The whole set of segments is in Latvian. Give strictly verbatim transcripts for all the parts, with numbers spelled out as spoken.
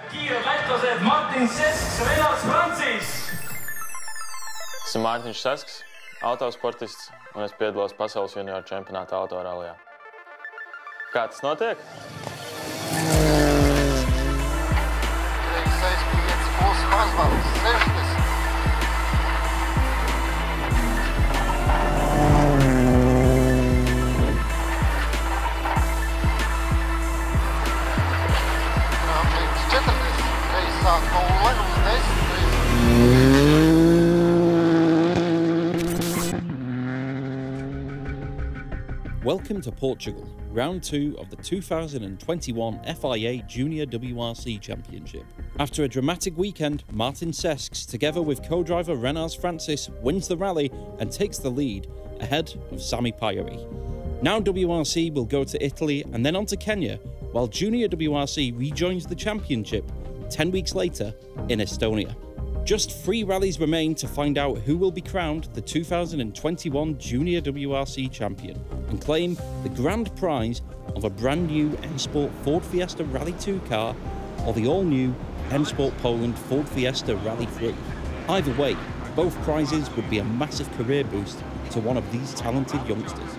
Mārtiņš Sesks, Esmu Mārtiņš Sesks, autosportists, un es piedalos pasaules junioru čempionāta autorallijā. Kā tas notiek? Welcome to Portugal, round two of the two thousand twenty-one F I A Junior W R C Championship. After a dramatic weekend, Mārtiņš Sesks, together with co-driver Renars Francis, wins the rally and takes the lead ahead of LIEPÄJA. Now W R C will go to Italy and then on to Kenya, while Junior W R C rejoins the championship ten weeks later in Estonia. Just three rallies remain to find out who will be crowned the two thousand twenty-one Junior W R C champion and claim the grand prize of a brand new M Sport Ford Fiesta Rally two car or the all-new M Sport Poland Ford Fiesta Rally three. Either way, both prizes would be a massive career boost to one of these talented youngsters.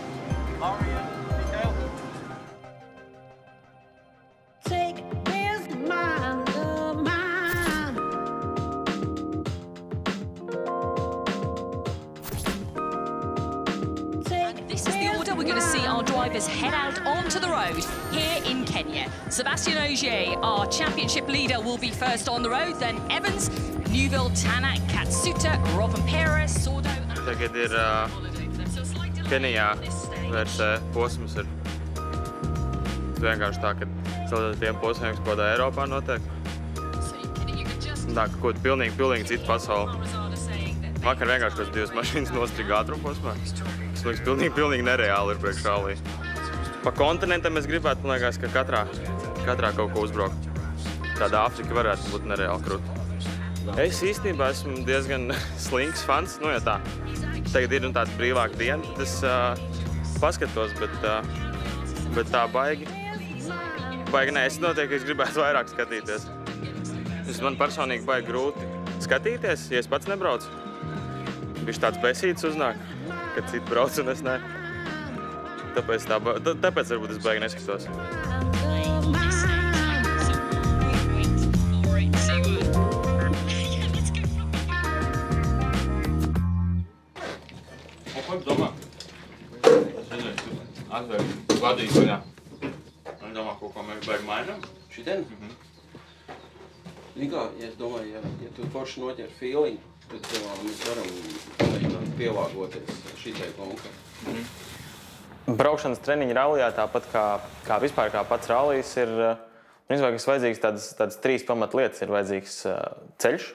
We're going to see our drivers head out onto the road here in Kenya. Sebastian Ogier, our championship leader, will be first on the road, then Evans, Newville, Tanak, Katsuta, Rovanpera, Sordo... Tagad ir uh, Kenijā vērsē posms ir vienkārši tā, ka salīdzinot tiem posmiem, kas kādā Eiropā notiek. Tā, ka kaut pilnīgi, pilnīgi cita pasaule. Vakar vienkārši kāds divas mašīnas nostriga ātruma posmā. Tas liekas pilnīgi, pilnīgi nereāli ir priekš rallija. Pa kontinentam es gribētu, man liekas, ka katrā, katrā kaut ko uzbraukt. Tāda Āfrika varētu būt nereāli krūta. Es īstenībā esmu diezgan slinks fans, nu ja tā. Tagad ir un tāds brīvāk diena, tad es uh, paskatos, bet, uh, bet tā baigi. Baigi nē, es notiek, ka es gribētu vairāk skatīties. Es man personīgi baigi grūti skatīties, ja es pats nebraucu. Viņš tāds besīts uznāk, kad citi brauc un es ne. Tāpēc, tā, tāpēc varbūt es baigi neskatos. O, ko domā? Es nezinu, tu atvēr vadīt vaļā. Un domā, kaut ko mēs baigi mainām? Šitien? Mhm. Nikā, ja es domāju, ja, ja tu forši noķer feeling, tad uh, mēs varam mēģināt pielāgoties šitai konkrēti. Mm-hmm. Braukšanas treniņa rallijā, tāpat kā, kā vispār kā pats rallijs, ir izvēlēks vajadzīgs tādas, tādas trīs pamatlietas. Ir vajadzīgs uh, ceļš,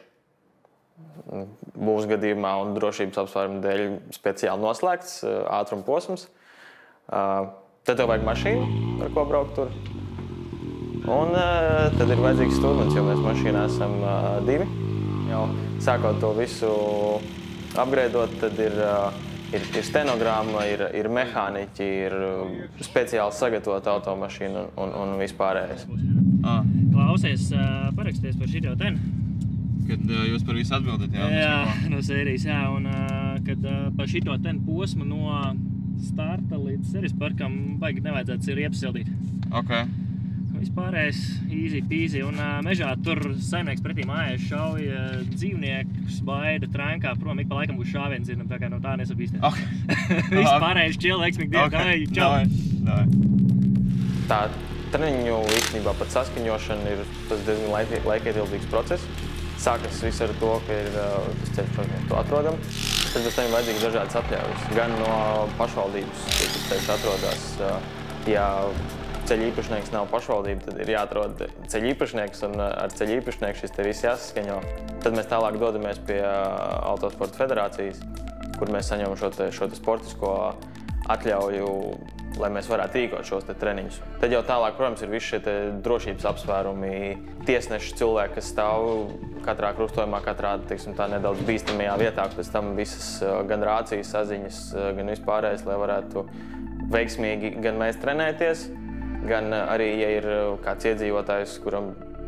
būs gadījumā un drošības apsvērumu dēļ speciāli noslēgts uh, ātruma posms. Uh, tad tev vajag mašīnu, ar ko braukt tur. Un uh, tad ir vajadzīgs stūrmens, jo mēs mašīnā esam uh, divi. Jau sākot to visu apgreidot, tad ir, ir, ir stenogramma, ir, ir mehāniķi, ir speciāli sagatavota automašīna un, un vispārējais. Ah. Klausies, paraksties par šito ten. Kad jūs par visu atbildat, jā? Jā, no sērijas, jā, un kad par šito ten posmu no starta līdz series parkam baigi nevajadzētu ir iepasildīt. Ok. Vispārējais easy peasy, un uh, mežā tur saimnieks pretī mājās šauja dzīvniekus, baida, trenkā, prom, ik pa laikam būs šāviens dzirdam, tā kā no tā nesabīsties. Okay. Vispārējais čil, veiksmīgi dienu, okay. čau! Davai. Tā treniņu īstenībā pat saskaņošana ir tas diezgan laikietilpīgs process. Sākas viss ar to, ka ir tas ceļš, ko tu atrodam. Tad pēc tam ir vajadzīgs dažādas atļaujas, gan no pašvaldības, ka tas ceļš atrodas, ja ceļa īpašnieks nav pašvaldība, tad ir jāatrod ceļa īpašnieks, un ar ceļa īpašnieku šis te viss jāsaskaņo. Tad mēs tālāk dodamies pie Autosporta federācijas, kur mēs saņemam šo te, šo te sportisko atļauju, lai mēs varētu rīkot šos te treniņus. Tad jau tālāk, protams, ir visi šie te drošības apsvērumi, tiesneši cilvēki, kas stāv katrā krustojumā, katrā, teiksim, tā nedaudz bīstamajā vietā, pēc tam visas gan rācijas saziņas, gan vispārējais, lai varētu veiksmīgi gan mēs trenēties, gan arī, ja ir kāds iedzīvotājs, kuram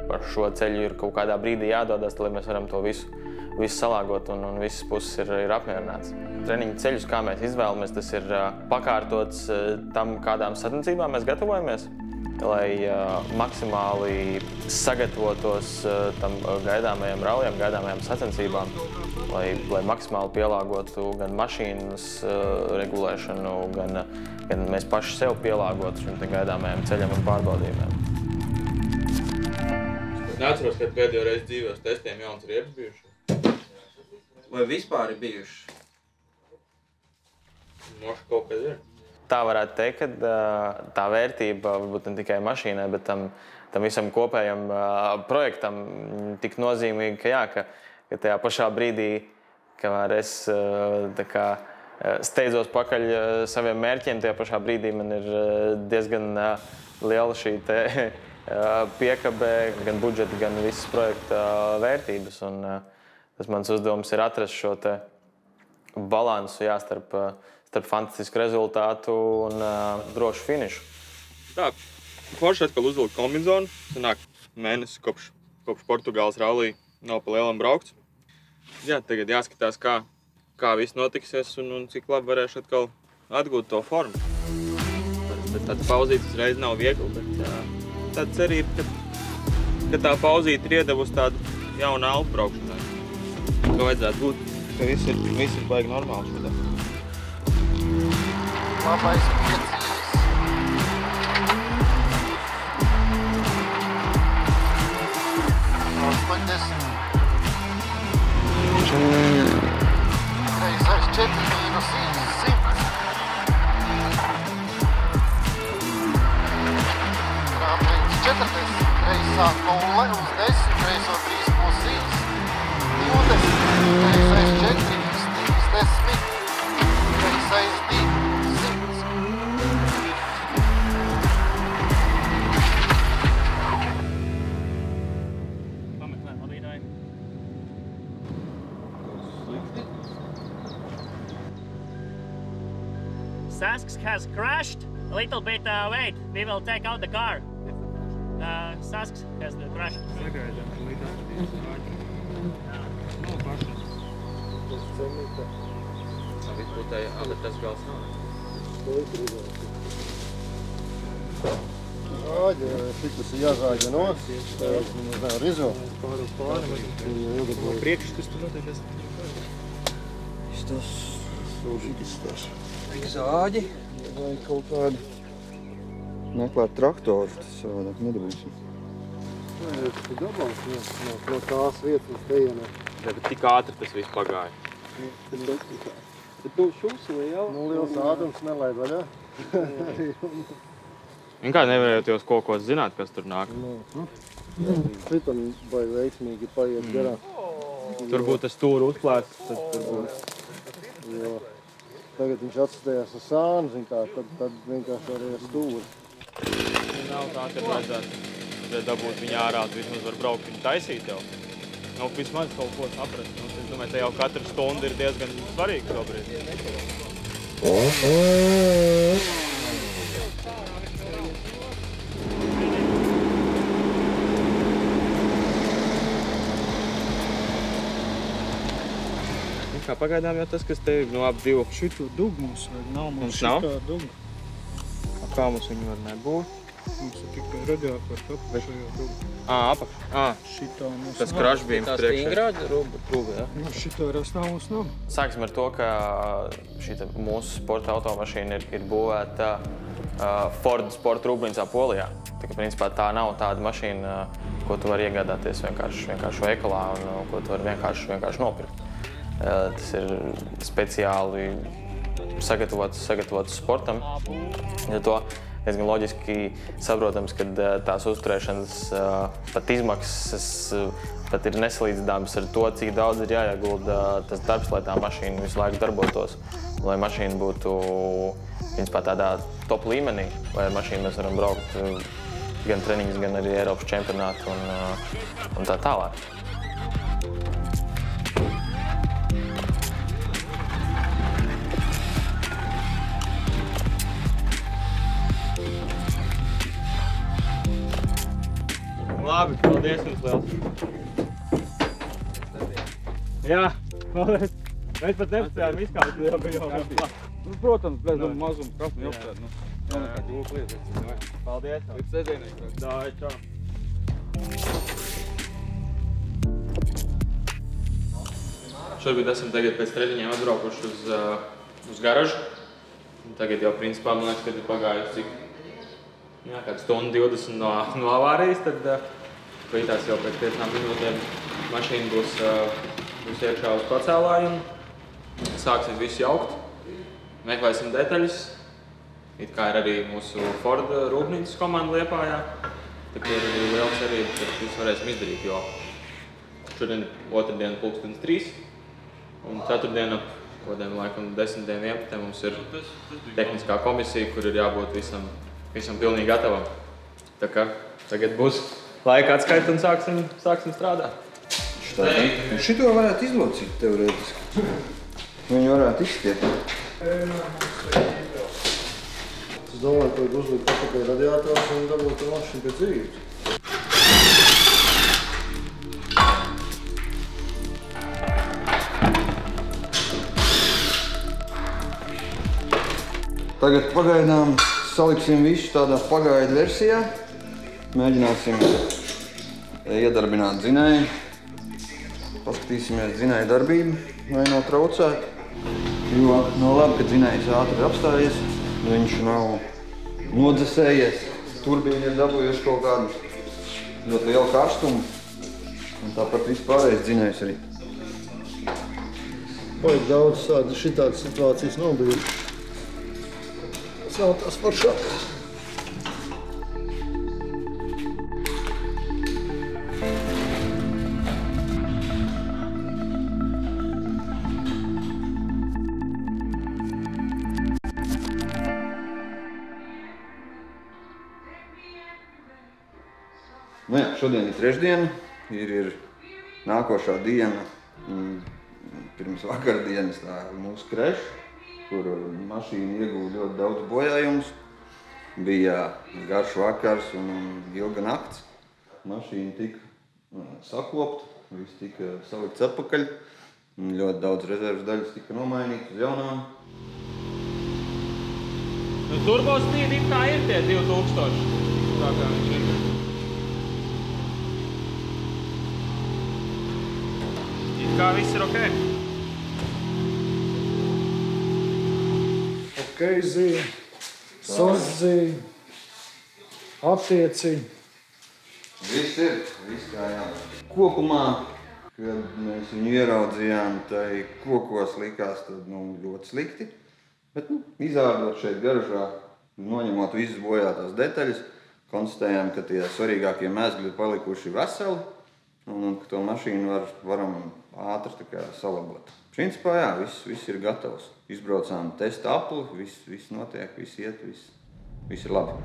par šo ceļu ir kaut kādā brīdī jādodas, lai mēs varam to visu, visu salāgot un, un visas puses ir, ir apmierināts. Treniņu ceļus, kā mēs izvēlamies, tas ir pakārtots tam, kādām sacensībām mēs gatavojamies, lai uh, maksimāli sagatavotos uh, tam gaidāmajam ralliem, gaidāmajām sacensībām, lai, lai maksimāli pielāgotu gan mašīnas uh, regulēšanu, gan, gan mēs paši sev pielāgotu šim gaidāmajam ceļam un pārbaudījumiem. Es neatceros, kad pēdējo reizi dzīvos testiem jauns riepas bijuši. Vai vispār ir bijuši? Moši kaut kad ir. Tā varētu teikt, ka tā vērtība varbūt ne tikai mašīnai, bet tam, tam visam kopējam projektam tik nozīmīga, ka, jā, ka, ka tajā pašā brīdī, kamēr es tā kā, steidzos pakaļ saviem mērķiem, tajā pašā brīdī man ir diezgan liela šī te piekabe, gan budžeta, gan visas projekta vērtības. Un tas mans uzdevums ir atrast šo te balansu, jā, starp starp fantastisku rezultātu un uh, drošu finišu. Tā, forši atkal uzvilkt kombinzonu. Sanāk mēnesis kopš, kopš Portugāles rallija nav pa lielam braukts. Jā, tagad jāskatās, kā, kā viss notiksies un, un cik labi varēšu atkal atgūt to formu. Bet tāda pauzīte uzreiz nav viegli, bet uh, tāda cerība, ka, ka tā pauzīte ir iedevusi tādu jaunu alpu braukšanai. Ka vajadzētu būt, ka viss ir, viss ir baigi normāli šodien. Labais piecīs. astoņdesmit. Reizes četri mīnus simts. Krāplīns četrdesmit. Reizes nulle uz desmit. Reizes trīs plus simts. divdesmit. Reizes četri. trīsdesmit. Reizes divi. Sesks has crashed a little bit. Uh, wait, we will take out the car. Uh, Sesks has the crash. Sagaidām, ka līdz atradīs āķi. Nav pašas. Tas cemita. Tā viss būtēja, ā, bet tas gals nav. Āģi, cik tas ir jāzāģa no? Es nezinu, rizo. Pār uz pāri. No priekš, kas tur notiek? Tas šitis tas. Zāģi vai kaut kādi meklēt traktoru, tas savādāk nedabūsim. Nē, tas ir gabals no, no, no tās vietas uz tejienē. Jā, bet tik ātri tas viss pagāja. Bet tu šūsuli jau? Nu, liels ādums nelaid vaļā. Vienkārši nevarējot jūs kaut ko zināt, kas tur nāk. Šitam vai veiksmīgi paiet garām. Tur būtu tas stūru uzplēsts, tad tur būtu. Jo. Tagad viņš atstājās ar sānu, zin kā, tad, tad vienkārši arī ar stūri. Nav tā, ka vajadzētu dabūt viņu ārā, tu vismaz var braukt viņu taisīt jau. Nav vismaz kaut ko saprast. Es domāju, te jau katra stunda ir diezgan svarīga šobrīd. Kā pagaidām jau tas, kas te ir no ap divu. Šitu dugu mums vajag, nav mums šitā dugu. Kā mums viņi var nebūt? Mums ir tikai radiātors apakšajā dugu. Ā, apakš. Ā, šitā mums tas krašbīms priekšā. Tā stingrāda rūba, jā? Nu, šitā ras nav mums nav. Sāksim ar to, ka šita mūsu sporta automašīna ir, ir būvēta uh, Ford sporta rūpnīcā Polijā. Tā kā, principā, tā nav tāda mašīna, ko tu vari iegādāties vienkārši, vienkārši veikalā un ko tu vari vienkārši, vienkārši nopirkt. Tas ir speciāli sagatavots, sagatavots sportam. Ja to diezgan loģiski saprotams, ka tās uzturēšanas pat izmaksas pat ir nesalīdzināmas ar to, cik daudz ir jāiegulda tas darbs, lai tā mašīna visu laiku darbotos. Lai mašīna būtu principā tādā top līmenī, lai ar mašīnu mēs varam braukt gan treniņus, gan arī Eiropas čempionātu un, un tā tālāk. Labi, paldies jums liels. Jā, paldies. Mēs pat nepacijām izkāpt, jau bija jau klāt. Nu, protams, bez no. mazuma krasni apsēd. Nu, nav nekā jūka lietas. Paldies. Līdz sēdienai. Dāj, čau. Šobrīd esam tagad pēc treniņiem atbraukuši uz, uh, uz garažu. Tagad jau principā, man liekas, kad ir pagājusi cik, jā, kāds stundu divdesmit no, no avārijas, tad uh, līdās jau pēc piecām minūtēm mašīna būs, uh, būs iekšā uz pacēlājumu. Sāksim visu jaukt, meklēsim detaļas. It kā ir arī mūsu Ford rūpnīcas komanda Liepājā. Tā ir liels arī, ka visu varēsim izdarīt, jo šodien otrdien pulkstenis trīs. Un ceturtdien ap kodiem laikam desmitiem vienpadsmitiem mums ir tehniskā komisija, kur ir jābūt visam, visam pilnīgi gatavam. Tā kā tagad būs laika atskaita un sāksim, sāksim strādāt. Šito varētu izlocīt teorētiski. Viņu varētu izstiet. Es domāju, ka vajag uzlikt atpakaļ radiātors un dabūt to mašīnu pēc dzīves. Tagad pagaidām saliksim visu tādā pagaidu versijā. Mēģināsim iedarbināt dzinēju. Paskatīsimies dzinēju darbību, vai nav traucēt. Jo nav labi, ka dzinējs ātri ir apstājies. Viņš nav nodzesējies. Turbīni ir dabūjuši kaut kādu ļoti lielu karstumu. Un tāpat vispārējais dzinējs arī. Vajag daudz tādu šitādas situācijas nav bijušas. Tas nav tās foršākās. Nu jā, šodien ir trešdiena, ir, ir nākošā diena, pirms vakardienas tā mūsu kreša, kur mašīna ieguva ļoti daudz bojājumus. Bija garš vakars un ilga nakts. Mašīna tika saklopta, viss tika salikts atpakaļ. Ļoti daudz rezerves daļas tika nomainītas uz jaunām. Nu, turbo speed it kā ir tie divi tūkstoši. Tā kā viņš ir. It kā viss ir ok. Keizi, sazzi, attieci. Viss ir, viss kā jā. Kopumā, kad mēs viņu ieraudzījām, tai kokos likās tad, nu, ļoti slikti. Bet, nu, izārdot šeit garažā, noņemot visas bojātās detaļas, konstatējām, ka tie svarīgākie mēzgļi ir palikuši veseli un, un ka to mašīnu var, varam ātri tā kā salabot. Principā, jā, viss, viss ir gatavs. Izbraucām testa apli, viss, viss notiek, viss iet, viss, viss ir labi.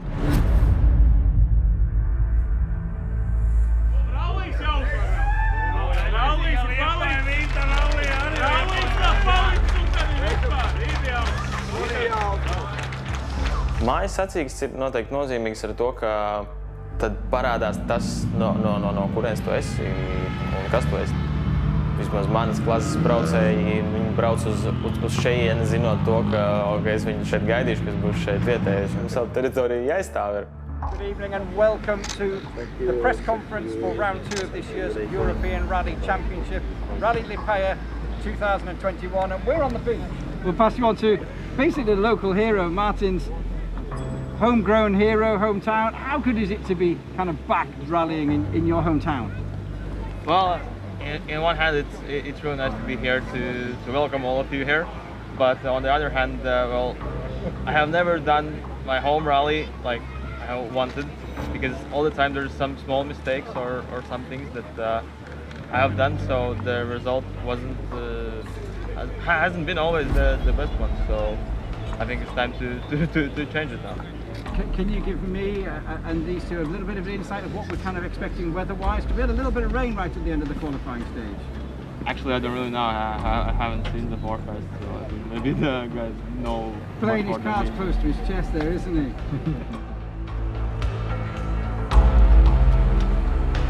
Rallijas jau uzvarā! Rallijas ir palikt! Rallijas vēl palikt un tad ir vispār! Ideāls! Mājas sacīgs ir noteikti nozīmīgs ar to, ka tad parādās tas, no, no, no, no kurienes tu esi un kas tu esi. Vismaz manas klases braucēji, viņi brauc uz, uz, uz šejieni, zinot to, ka okay, es viņu šeit gaidīšu, kas būs šeit vietējais. Un savu teritoriju jāizstāv ir. Good evening and welcome to the press conference for round two of this year's European Rally Championship, Rally LIEPÄJA two thousand twenty-one, and we're on the beach. We'll pass you on to basically the local hero, Martin's homegrown hero, hometown. How good is it to be kind of back rallying in, in your hometown? Well, In, in one hand, it's it's really nice to be here to to welcome all of you here, but on the other hand, uh, well, I have never done my home rally like I wanted, because all the time there's some small mistakes or or some things that uh, I have done, so the result wasn't uh, hasn't been always the the best one. So I think it's time to to to, to change it now. Can you give me uh, and these two a little bit of an insight of what we're kind of expecting weather-wise? We had a little bit of rain right at the end of the qualifying stage. Actually, I don't really know. I, I haven't seen the forecast, so I think maybe the guys know. Playing his cards close to his chest there, isn't he?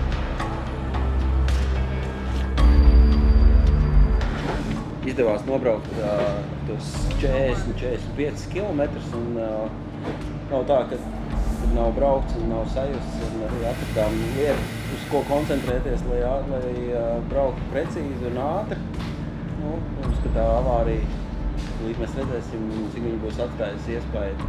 izdevās nobraukt uh, tos četrdesmit četrdesmit piecus kilometrus, un uh, nav tā, ka nav braukts un nav sajusts, un arī atradām lietu, uz ko koncentrēties, lai, lai uh, brauktu precīzi un ātri. Nu, mums, ka tā avārija, līdz mēs redzēsim, cik viņa būs atstājusi iespēju.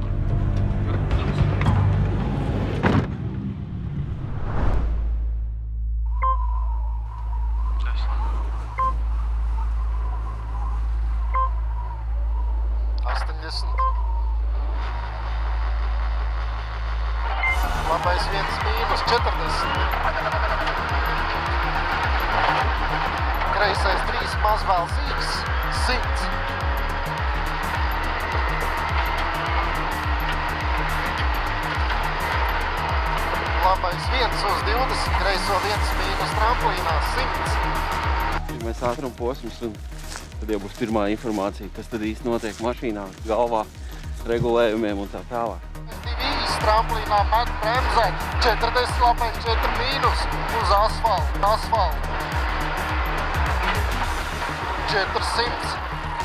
Labais viens mīnus četrdesmit. Kreisais trīs mazvēls X simts. Labais viens uz divdesmit, kreiso viens mīnus tramplīnā simts. Mēs ātrumu posms, un tad jau būs pirmā informācija, kas tad īsti notiek mašīnā, galvā, regulējumiem un tā tālāk. Tramplīnā met bremzēt, četrdesmit labais četri mīnus uz asfaltu, asfaltu. četrsimt.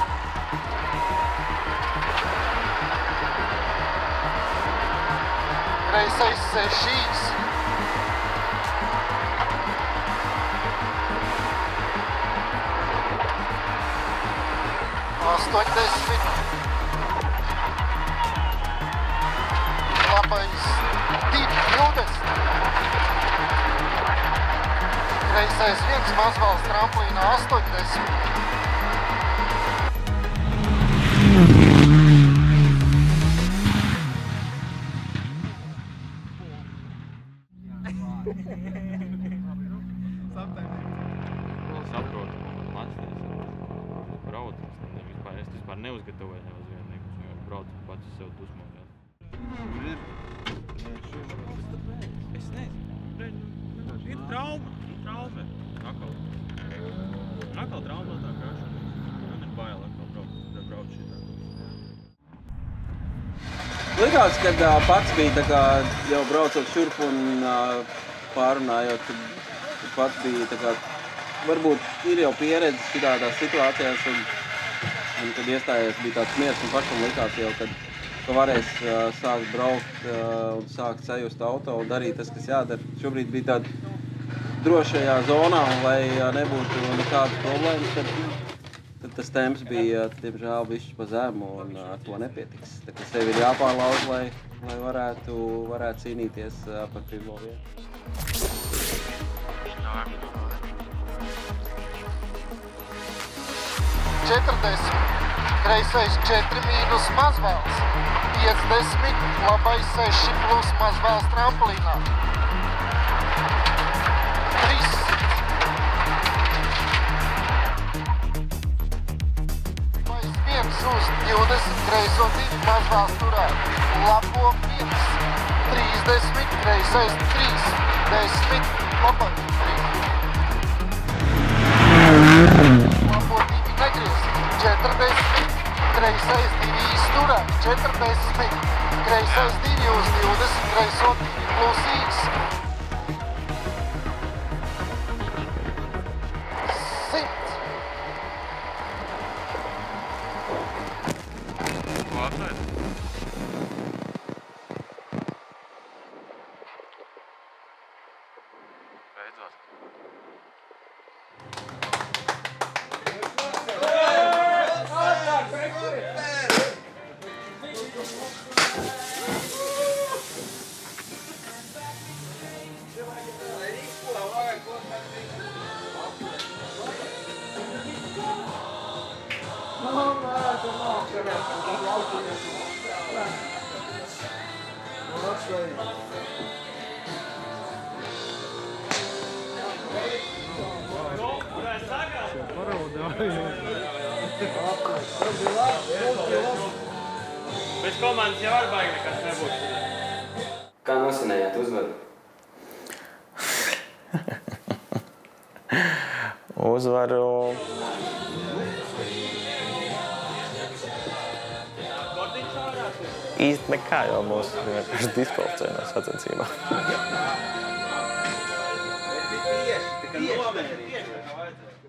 Kreisais sešīs. astoņdesmit. Labais divi divdesmit. Kreisais viens mazvals tramplīnā astoņdesmit. Saprotu, Matiss brauc, es vispār neuzgatavoju nevis vienīgus, jo brauc pats sev dusmojās. Es nezinu. Ir trauma, ir trauma. Akal. Akal trauma tā krāšana. Man ir bail akal braukt, braukt šitā. Likās, kad uh, pats bija tā kā jau braucot šurp un uh, pārunājot, kad pats bija tā kā, varbūt ir jau pieredze šitādās situācijās, un, un kad iestājies bija tāds miers, un pašam likās jau, kad ka varēs uh, sākt braukt uh, un sākt sajust auto un darīt tas, kas jādara. Šobrīd bija tāda drošajā zonā, un lai uh, nebūtu nekādas problēmas, tad, tad tas temps bija, diemžēl, bišķi pa zemu, un uh, ar to nepietiks. Tā kā sevi ir jāpārlauž, lai, lai varētu, varētu cīnīties uh, par pirmo vietu. četrdesmit. Kreisais četri mīnus mazvēls. piecdesmit. Labais seši plus mazvēls tramplīnā. trīssimt. Labais viens uz divdesmit. Kreiso divi mazvēls turēt. Labo viens. trīsdesmit. Kreisais trīs. desmit. Labais trīs. Labo divi negriez. četrdesmit. Kreisais divi izturēt. četrdesmit. Kreisais divi uz divdesmit. Kreiso divi plus X. simt. Labi. Beidzot. Bez komandas jau var baigi nekas nebūt. Kā nosinējāt uzvaru? Uzvaru... Īsti nekā, jo mūs vienkārši diskvalificēja no sacensībām. Tieši, tā kā novērtīt.